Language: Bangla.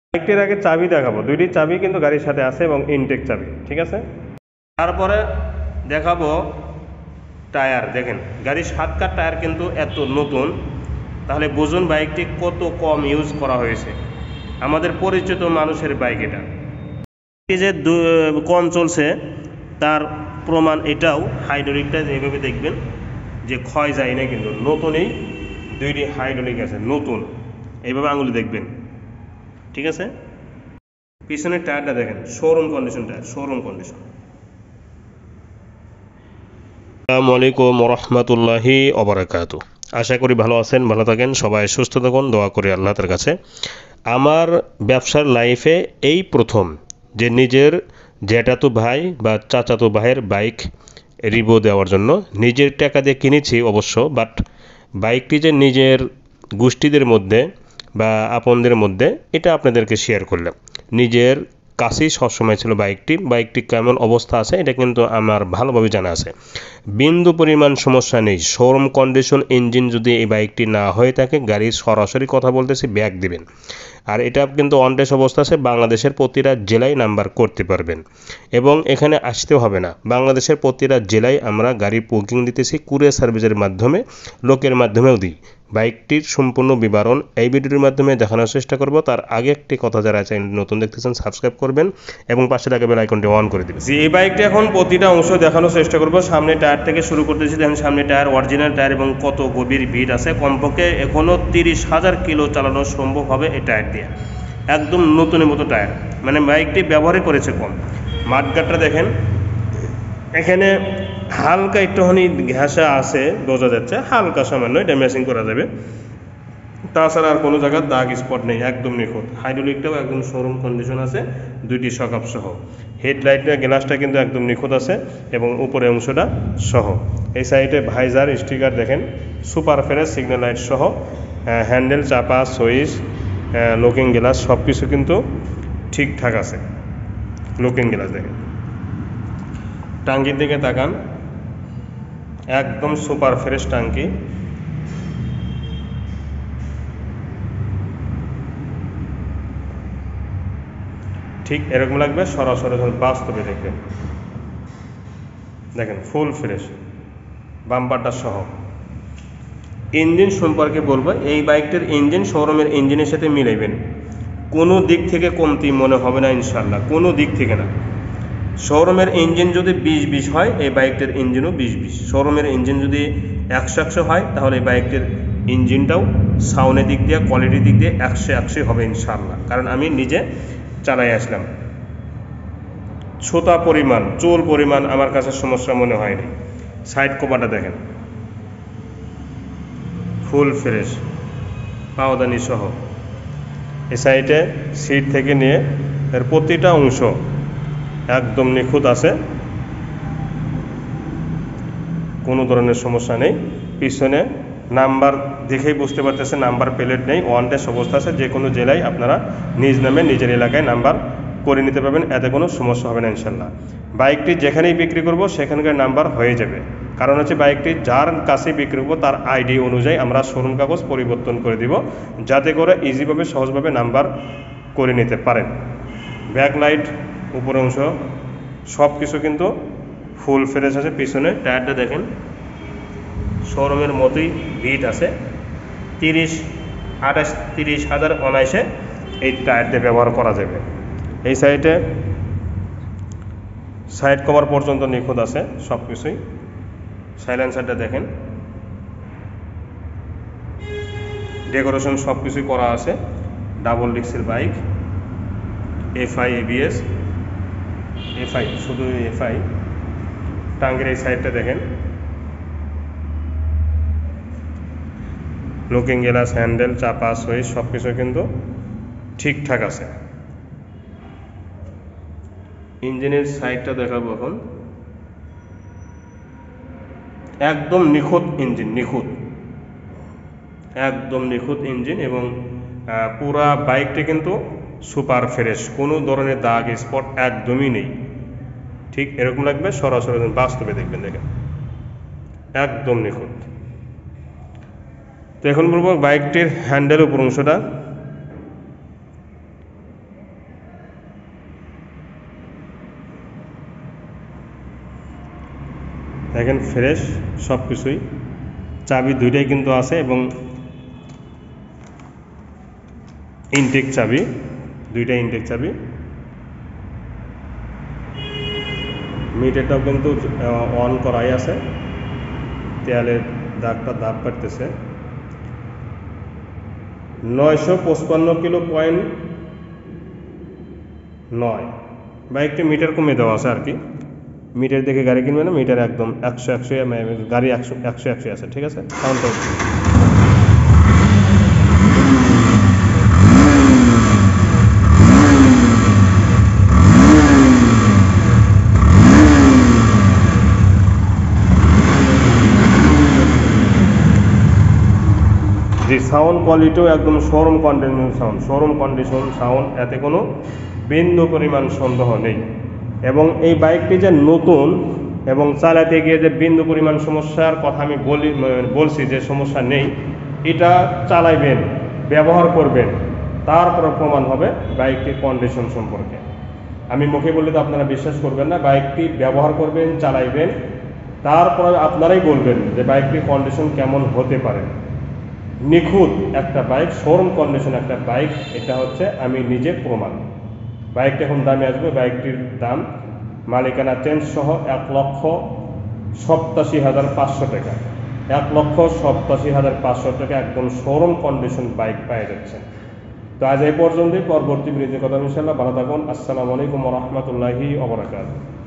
বাইকটির আগে চাবি দেখাবো, দুইটি চাবি কিন্তু গাড়ির সাথে আছে এবং ইনটেক চাবি, ঠিক আছে। তারপরে দেখাবো টায়ার। দেখেন গাড়ির 7 কাঠ টায়ার কিন্তু এত নতুন, তাহলে বুঝুন বাইকটি কত কম ইউজ করা হয়েছে। আমাদের পরিচিত মানুষের বাইক এটা, যে কম চলছে তার প্রমাণ এটাও। হাইড্রোলিকটা এইভাবে দেখবেন যে ক্ষয় যায় না, কিন্তু নতুনই দুইটি হাইড্রোলিক আছে নতুন, এইভাবে আঙুলে দেখবেন, ঠিক আছে। পিছনের টায়ারটা দেখেন, showroom condition tyre, showroom condition. আসসালামু আলাইকুম রহমতুল্লাহি ওবারাকাতু। আশা করি ভালো আছেন, ভালো থাকেন, সবাই সুস্থ থাকুন, দোয়া করি আল্লাহর কাছে। আমার ব্যবসার লাইফে এই প্রথম যে নিজের জ্যাঠাতো ভাই বা চাচাতো ভাইয়ের বাইক রিভিউ দেওয়ার জন্য নিজের টাকা দিয়ে কিনেছি অবশ্য, বাট বাইকটি যে নিজের গোষ্ঠীদের মধ্যে বা আপনদের মধ্যে, এটা আপনাদেরকে শেয়ার করলাম। নিজের কাছেই সবসময় ছিল বাইকটি কেমন অবস্থা আছে এটা কিন্তু আমার ভালোভাবে জানা আছে। বিন্দু পরিমাণ সমস্যা নেই, শোরুম কন্ডিশন। ইঞ্জিন যদি এই বাইকটি না হয়ে থাকে, গাড়ির সরাসরি কথা বলতেছি ব্যাক দিবেন। আর এটা কিন্তু অন টেস্ট অবস্থা আছে, বাংলাদেশের প্রতিটা জেলায় নাম্বার করতে পারবেন এবং এখানে আসতেও হবে না। বাংলাদেশের প্রতিটা জেলায় আমরা গাড়ি বুকিং দিতেছি কুরিয়ার সার্ভিসের মাধ্যমে, লোকের মাধ্যমেও দিই। বাইকটির সম্পূর্ণ বিবরণ এই ভিডিওর মাধ্যমে দেখানোর চেষ্টা করব। তার আগে একটি কথা, যারা চ্যানেল নতুন দেখতেছেন সাবস্ক্রাইব করবেন এবং পাশে থাকা বেল আইকনটি অন করে দিবেন। এই বাইকটি এখন প্রতিটা অংশ দেখানোর চেষ্টা করব। সামনে টায়ার থেকে শুরু করতেছি, দেখেন সামনে টায়ার অরিজিনাল টায়ার এবং কত গভীর ভিড আছে। কমপক্ষে এখনও 30,000 কিলো চালানো সম্ভব হবে এই টায়ার দিয়ে, একদম নতুনের মতো টায়ার, মানে বাইকটি ব্যবহারই করেছে কম। মাঠগাটটা দেখেন, এখানে হালকা একটুখানি ঘেঁষা আছে, বোঝা যাচ্ছে হালকা সামান্য, এটা ম্যাচিং করা যাবে। তাছাড়া আর কোনো জায়গার দাগ স্পট নেই, একদম নিখুঁত। হাইড্রোলিকটাও একদম শোরুম কন্ডিশন আছে, দুইটি শকআপ সহ। হেডলাইটের গ্লাসটা কিন্তু একদম নিখুঁত আছে এবং উপরের অংশটা সহ। এই সাইডে ভাইজার স্টিকার দেখেন, সুপার ফ্রেশ সিগন্যাল লাইট সহ। হ্যান্ডেল, চাপা, সুইচ, লুকিং গ্লাস সব কিছু কিন্তু ঠিকঠাক আছে। লুকিং গ্লাস দেখেন, টাঙ্কির দিকে তাকান, একদম সুপার ফ্রেশ টাঙ্কি। ঠিক এরকম লাগবে সরাসরি বাস্তবে দেখবেন। দেখেন ফুল ফ্রেশ, বাম্পারটা সহ। ইঞ্জিন সম্পর্কে বলবো, এই বাইকটির ইঞ্জিন শোরুমের ইঞ্জিনের সাথে মিলাইবেন, কোনো দিক থেকে কমতি মনে হবে না ইনশাল্লাহ, কোনো দিক থেকে না। শোরুমের ইঞ্জিন যদি 20-20 হয়, এই বাইকটির ইঞ্জিনও 20-20। শোরুমের ইঞ্জিন যদি 100-100 হয়, তাহলে এই বাইকটির ইঞ্জিনটাও সাউন্ডের দিক দিয়ে, কোয়ালিটির দিক দিয়ে 100-100 হবে ইনশাল্লাহ, কারণ আমি নিজে চালাই আসলাম। ছোটা পরিমাণ, চুল পরিমাণ আমার কাছে সমস্যা মনে হয়নি। সাইড কভারটা দেখেন, ফুল ফ্রেশ, পাওদানি সহ। এই সাইডে সিট থেকে নিয়ে এর প্রতিটা অংশ একদম নিখুঁত আছে, কোনো ধরনের সমস্যা নেই। পিছনে নাম্বার দেখেই বুঝতে পারতেছে নাম্বার প্লেট নেই, ওয়ান টেস্ট অবস্থা আছে। যে কোনো জেলায় আপনারা নিজ নামে নিজের এলাকায় নাম্বার করে নিতে পারবেন, এতে কোনো সমস্যা হবে না ইনশাল্লাহ। বাইকটি যেখানেই বিক্রি করব সেখানকার নাম্বার হয়ে যাবে, কারণ হচ্ছে বাইকটি যার কাছে বিক্রি করবো তার আইডি অনুযায়ী আমরা শোরুম কাগজ পরিবর্তন করে দিব, যাতে করে ইজিভাবে সহজভাবে নাম্বার করে নিতে পারেন। ব্যাক লাইট, উপর অংশ সব কিছু কিন্তু ফুল ফ্রেশ আছে। পিছনে টায়ারটা দেখেন, শোরুমের মতোই ভিট আছে। 30,000 অনায়াসে এই টায়ার দিয়ে ব্যবহার করা যাবে। এই সাইডে সাইড কভার পর্যন্ত নিখুঁত আছে সব কিছুই। সাইলেন্সারটা দেখেন, ডেকোরেশন সব কিছুই করা আছে। ডাবল ডিস্কের বাইক, FI ABS, FI শুধু FI। টাঙ্গের এই সাইডটা দেখেন, লুকিং গ্লাস, হ্যান্ডেল, চাপা, সুইচ সব কিছু কিন্তু ঠিকঠাক আছে। ইঞ্জিনের সাইডটা দেখাবো এখন, একদম নিখুঁত ইঞ্জিন, নিখুঁত, একদম নিখুঁত ইঞ্জিন এবং পুরা বাইকটি কিন্তু সুপার ফ্রেশ, কোনো ধরনের দাগ স্পট একদমই নেই। ঠিক এরকম লাগবে সরাসরি বাস্তবে দেখবেন, দেখেন একদম নিখুঁত। তো এখন বলবো বাইকটির হ্যান্ডেল উপর অংশটা। দেখেন ফ্রেশ সব কিছুই, চাবি দুইটাই কিন্তু আছে এবং ইনটেক চাবি, দুইটা ইনটেক চাবি। মিটারটাও কিন্তু অন করাই আছে, তেলের দাগটা দাগ কাটতেছে। 955 কিলো পয়েন্ট 9। বাইকটি মিটার কমে দেওয়া আছে আর কি, মিটার দেখে গাড়ি কিনবে না, মিটার একদম 100 গাড়ি 100 আছে, ঠিক আছে। কাউন্টার জি, সাউন্ড কোয়ালিটিও একদম শোরুম কন্ডিশন সাউন্ড, এতে কোনো বিন্দু পরিমাণ সন্দেহ নেই। এবং এই বাইকটি যে নতুন এবং চালাতে গিয়ে যে বিন্দু পরিমাণ সমস্যার কথা আমি বলছি যে সমস্যা নেই, এটা চালাইবেন, ব্যবহার করবেন, তারপর প্রমাণ হবে বাইকটির কন্ডিশন সম্পর্কে। আমি মুখে বললে তো আপনারা বিশ্বাস করবেন না, বাইকটি ব্যবহার করবেন, চালাইবেন, তারপরে আপনারাই বলবেন যে বাইকটির কন্ডিশন কেমন হতে পারে। নিখুঁত একটা বাইক, শোরুম কন্ডিশন একটা বাইক, এটা হচ্ছে আমি নিজে প্রমাণ। বাইকটা এখন দামে আসবে, বাইকটির দাম মালিকানা চেঞ্জ সহ 1,87,500 টাকা, 1,87,500 টাকা একদম শোরুম কন্ডিশন বাইক পেয়ে যাচ্ছেন। তো আজ এই পর্যন্তই, পরবর্তী ভিডিওতে কথা ইনশাআল্লাহ। ভালো থাকুন। আসসালামু আলাইকুম ওয়া রাহমাতুল্লাহি ওয়া বারাকাতুহু।